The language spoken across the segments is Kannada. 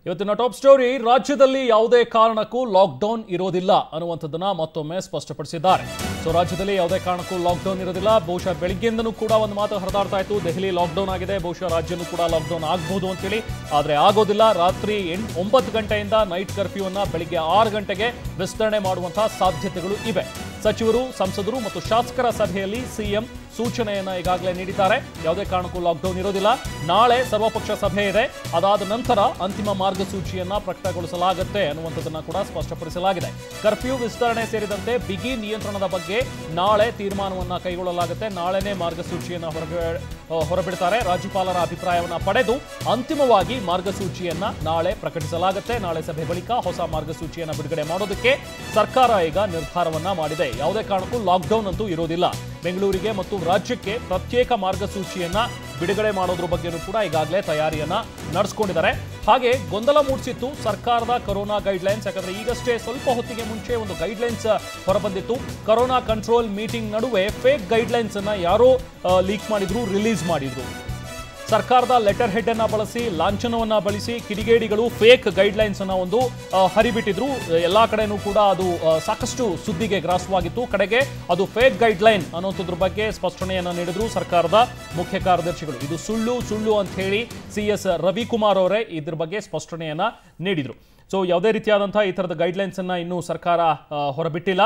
ಇವತ್ತಿನ ಟಾಪ್ ಸ್ಟೋರಿ ರಾಜ್ಯದಲ್ಲಿ ಯಾವುದೇ ಕಾರಣಕ್ಕೂ ಲಾಕ್ಡೌನ್ ಇರೋದಿಲ್ಲ ಅನ್ನುವಂಥದ್ದನ್ನ ಮತ್ತೊಮ್ಮೆ ಸ್ಪಷ್ಟಪಡಿಸಿದ್ದಾರೆ. ರಾಜ್ಯದಲ್ಲಿ ಯಾವುದೇ ಕಾರಣಕ್ಕೂ ಲಾಕ್ಡೌನ್ ಇರೋದಿಲ್ಲ. ಬಹುಶಃ ಬೆಳಗ್ಗೆಯಿಂದನೂ ಕೂಡ ಒಂದು ಮಾತು ಹರಿದಾಡ್ತಾ ಇತ್ತು, ದೆಹಲಿ ಲಾಕ್ಡೌನ್ ಆಗಿದೆ, ಬಹುಶಃ ರಾಜ್ಯನೂ ಕೂಡ ಲಾಕ್ಡೌನ್ ಆಗಬಹುದು ಅಂತೇಳಿ. ಆದರೆ ಆಗೋದಿಲ್ಲ. ರಾತ್ರಿ 9 ಗಂಟೆಯಿಂದ ನೈಟ್ ಕರ್ಫ್ಯೂವನ್ನು ಬೆಳಿಗ್ಗೆ 6 ಗಂಟೆಗೆ ವಿಸ್ತರಣೆ ಮಾಡುವಂತಹ ಸಾಧ್ಯತೆಗಳು ಇವೆ. ಸಚಿವರು, ಸಂಸದರು ಮತ್ತು ಶಾಸಕರ ಸಭೆಯಲ್ಲಿ ಸಿಎಂ ಸೂಚನೆಯನ್ನ ಈಗಾಗಲೇ ನೀಡಿದ್ದಾರೆ. ಯಾವುದೇ ಕಾರಣಕ್ಕೂ ಲಾಕ್ಡೌನ್ ಇರೋದಿಲ್ಲ. ನಾಳೆ ಸರ್ವಪಕ್ಷ ಸಭೆ ಇದೆ. ಅದಾದ ನಂತರ ಅಂತಿಮ ಮಾರ್ಗಸೂಚಿಯನ್ನ ಪ್ರಕಟಗೊಳಿಸಲಾಗುತ್ತೆ ಅನ್ನುವಂಥದ್ದನ್ನ ಕೂಡ ಸ್ಪಷ್ಟಪಡಿಸಲಾಗಿದೆ. ಕರ್ಫ್ಯೂ ವಿಸ್ತರಣೆ ಸೇರಿದಂತೆ ಬಿಗಿ ನಿಯಂತ್ರಣದ ಬಗ್ಗೆ ನಾಳೆ ತೀರ್ಮಾನವನ್ನ ಕೈಗೊಳ್ಳಲಾಗುತ್ತೆ. ನಾಳೆನೇ ಮಾರ್ಗಸೂಚಿಯನ್ನ ಹೊರಬಿಡ್ತಾರೆ. ರಾಜ್ಯಪಾಲರ ಅಭಿಪ್ರಾಯವನ್ನ ಪಡೆದು ಅಂತಿಮವಾಗಿ ಮಾರ್ಗಸೂಚಿಯನ್ನ ನಾಳೆ ಪ್ರಕಟಿಸಲಾಗುತ್ತೆ. ನಾಳೆ ಸಭೆ ಬಳಿಕ ಹೊಸ ಮಾರ್ಗಸೂಚಿಯನ್ನ ಬಿಡುಗಡೆ ಮಾಡೋದಕ್ಕೆ ಸರ್ಕಾರ ಈಗ ನಿರ್ಧಾರವನ್ನ ಮಾಡಿದೆ. ಯಾವುದೇ ಕಾರಣಕ್ಕೂ ಲಾಕ್ಡೌನ್ ಅಂತೂ ಇರೋದಿಲ್ಲ. ಬೆಂಗಳೂರಿಗೆ ಮತ್ತು ರಾಜ್ಯಕ್ಕೆ ಪ್ರತ್ಯೇಕ ಮಾರ್ಗಸೂಚಿಯನ್ನ ಬಿಡುಗಡೆ ಮಾಡೋದ್ರ ಬಗ್ಗೆನೂ ಕೂಡ ಈಗಾಗಲೇ ತಯಾರಿಯನ್ನ ನಡೆಸಿಕೊಂಡಿದ್ದಾರೆ. ಹಾಗೆ ಗೊಂದಲ ಮೂಡಿಸಿತ್ತು ಸರ್ಕಾರದ ಕೊರೋನಾ ಗೈಡ್ಲೈನ್ಸ್. ಯಾಕಂದ್ರೆ ಈಗಷ್ಟೇ ಸ್ವಲ್ಪ ಹೊತ್ತಿಗೆ ಮುಂಚೆ ಒಂದು ಗೈಡ್ಲೈನ್ಸ್ ಹೊರಬಂದಿತ್ತು. ಕೊರೋನಾ ಕಂಟ್ರೋಲ್ ಮೀಟಿಂಗ್ ನಡುವೆ ಫೇಕ್ ಗೈಡ್ಲೈನ್ಸ್ ಅನ್ನ ಯಾರೋ ಲೀಕ್ ಮಾಡಿದ್ರು, ರಿಲೀಸ್ ಮಾಡಿದ್ರು. ಸರ್ಕಾರದ ಲೆಟರ್ ಹೆಡ್ ಅನ್ನ ಬಳಸಿ, ಲಾಂಛನವನ್ನ ಬಳಸಿ ಕಿಡಿಗೇಡಿಗಳು ಫೇಕ್ ಗೈಡ್ಲೈನ್ಸ್ ಅನ್ನ ಒಂದು ಹರಿಬಿಟ್ಟಿದ್ರು. ಎಲ್ಲಾ ಕಡೆನೂ ಕೂಡ ಅದು ಸಾಕಷ್ಟು ಸುದ್ದಿಗೆ ಗ್ರಾಸವಾಗಿತ್ತು. ಕಡೆಗೆ ಅದು ಫೇಕ್ ಗೈಡ್ಲೈನ್ ಅನ್ನೋದ್ರ ಬಗ್ಗೆ ಸ್ಪಷ್ಟನೆಯನ್ನ ನೀಡಿದ್ರು ಸರ್ಕಾರದ ಮುಖ್ಯ ಕಾರ್ಯದರ್ಶಿಗಳು. ಇದು ಸುಳ್ಳು ಅಂತ ಹೇಳಿ CS ರವಿಕುಮಾರ್ ಅವರೇ ಇದ್ರ ಬಗ್ಗೆ ಸ್ಪಷ್ಟನೆಯನ್ನ ನೀಡಿದ್ರು. ಯಾವುದೇ ರೀತಿಯಾದಂತಹ ಈ ಥರದ ಗೈಡ್ಲೈನ್ಸ್ ಅನ್ನ ಇನ್ನೂ ಸರ್ಕಾರ ಹೊರಬಿಟ್ಟಿಲ್ಲ.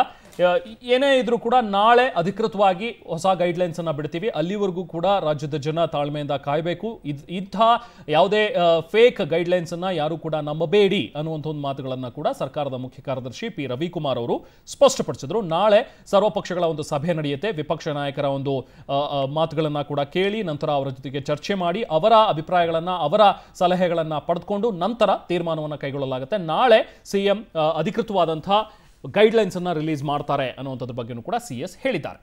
ಏನೇ ಇದ್ರೂ ಕೂಡ ನಾಳೆ ಅಧಿಕೃತವಾಗಿ ಹೊಸ ಗೈಡ್ಲೈನ್ಸ್ ಅನ್ನ ಬಿಡ್ತೀವಿ. ಅಲ್ಲಿವರೆಗೂ ಕೂಡ ರಾಜ್ಯದ ಜನ ತಾಳ್ಮೆಯಿಂದ ಕಾಯಬೇಕು. ಇಂಥ ಯಾವುದೇ ಫೇಕ್ ಗೈಡ್ಲೈನ್ಸ್ ಅನ್ನ ಯಾರು ಕೂಡ ನಂಬಬೇಡಿ ಅನ್ನುವಂಥ ಒಂದು ಮಾತುಗಳನ್ನ ಕೂಡ ಸರ್ಕಾರದ ಮುಖ್ಯ ಕಾರ್ಯದರ್ಶಿ P. ರವಿಕುಮಾರ್ ಅವರು ಸ್ಪಷ್ಟಪಡಿಸಿದ್ರು. ನಾಳೆ ಸರ್ವಪಕ್ಷಗಳ ಒಂದು ಸಭೆ ನಡೆಯುತ್ತೆ. ವಿಪಕ್ಷ ನಾಯಕರ ಒಂದು ಮಾತುಗಳನ್ನ ಕೂಡ ಕೇಳಿ ನಂತರ ಅವರ ಜೊತೆಗೆ ಚರ್ಚೆ ಮಾಡಿ ಅವರ ಅಭಿಪ್ರಾಯಗಳನ್ನ, ಅವರ ಸಲಹೆಗಳನ್ನ ಪಡೆದುಕೊಂಡು ನಂತರ ತೀರ್ಮಾನವನ್ನು ಕೈಗೊಳ್ಳಲಾಗುತ್ತೆ. ನಾಳೆ ಸಿಎಂ ಅಧಿಕೃತವಾದಂತಹ ಗೈಡ್ಲೈನ್ಸ್ ಅನ್ನ ರಿಲೀಸ್ ಮಾಡ್ತಾರೆ ಅನ್ನುವಂಥದ್ರ ಬಗ್ಗೆನೂ ಕೂಡ CS ಹೇಳಿದ್ದಾರೆ.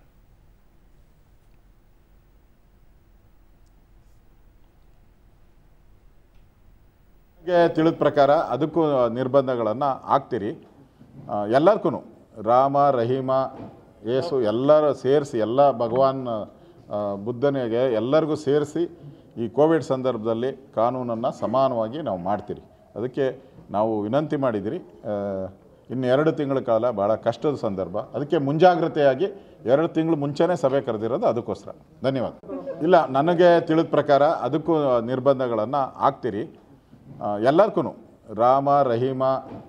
ತಿಳಿದ ಪ್ರಕಾರ ಅದಕ್ಕೂ ನಿರ್ಬಂಧಗಳನ್ನು ಹಾಕ್ತೀರಿ. ಎಲ್ಲರಿಗೂ ರಾಮ, ರಹೀಮ, ಯೇಸು ಎಲ್ಲರೂ ಸೇರಿಸಿ, ಎಲ್ಲ ಭಗವಾನ್ ಬುದ್ಧನಿಗೆ ಎಲ್ಲರಿಗೂ ಸೇರಿಸಿ ಈ ಕೋವಿಡ್ ಸಂದರ್ಭದಲ್ಲಿ ಕಾನೂನನ್ನು ಸಮಾನವಾಗಿ ನಾವು ಮಾಡ್ತೀರಿ. ಅದಕ್ಕೆ ನಾವು ವಿನಂತಿ ಮಾಡಿದಿರಿ. ಇನ್ನು 2 ತಿಂಗಳ ಕಾಲ ಭಾಳ ಕಷ್ಟದ ಸಂದರ್ಭ. ಅದಕ್ಕೆ ಮುಂಜಾಗ್ರತೆಯಾಗಿ 2 ತಿಂಗಳು ಮುಂಚೆನೇ ಸಭೆ ಕರೆದಿರೋದು ಅದಕ್ಕೋಸ್ಕರ. ಧನ್ಯವಾದ. ಇಲ್ಲ, ನನಗೆ ತಿಳಿದ ಪ್ರಕಾರ ಅದಕ್ಕೂ ನಿರ್ಬಂಧಗಳನ್ನು ಹಾಕ್ತೀರಿ. ಎಲ್ಲರಿಗೂ ರಾಮ, ರಹೀಮ,